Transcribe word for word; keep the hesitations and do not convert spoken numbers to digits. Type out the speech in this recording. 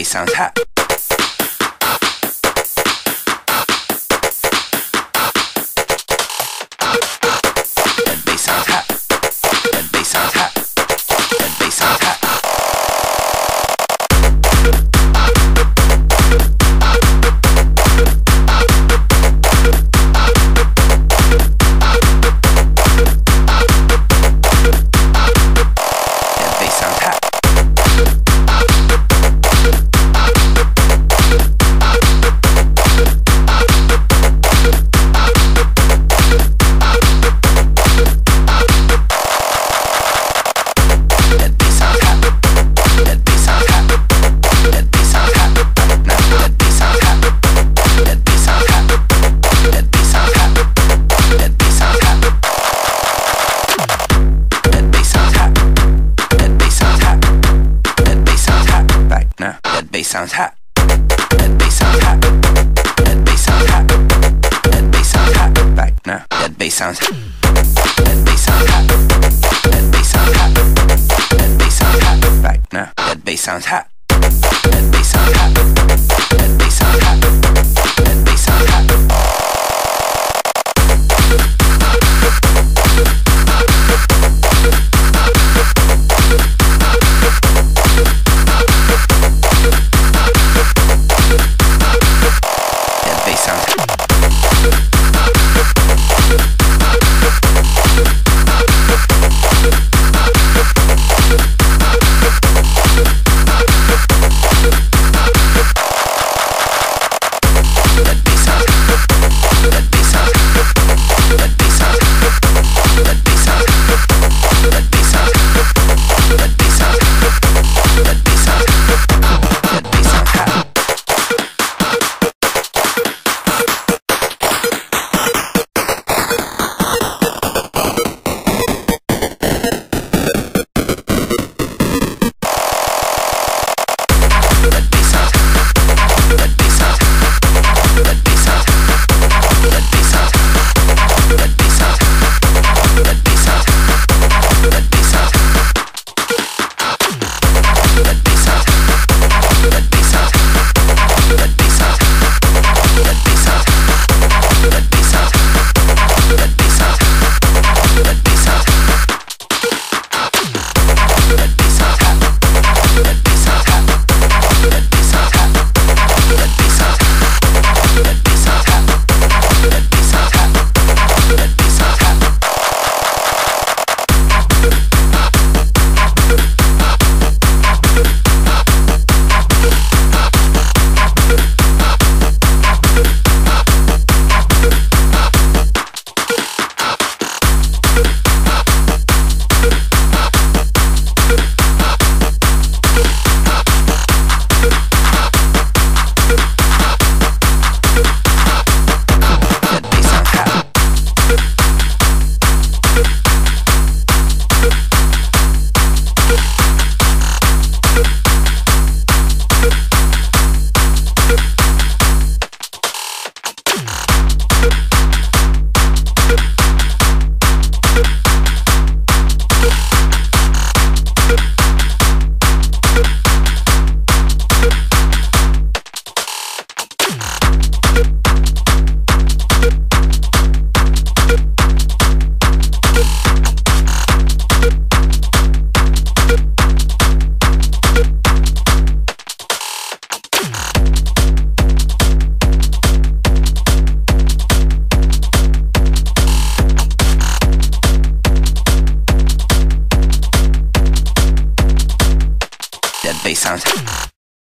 bass sounds hot. That bass sounds hot. That bass sounds hot. That bass sounds hot. That bass sounds hot. That bass sounds hot. That bass sounds hot. That bass sounds hot. Back now. That bass sounds hot. That bass sounds hot. That bass sounds hot. That bass sounds hot. Back now. That bass sounds hot. That bass sounds hot.